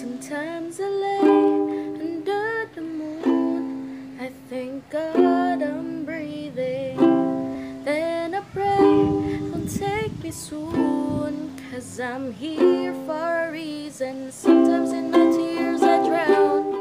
Sometimes I lay under the moon, I thank God I'm breathing. Then I pray He'll take me soon, 'cause I'm here for a reason. Sometimes in my tears I drown,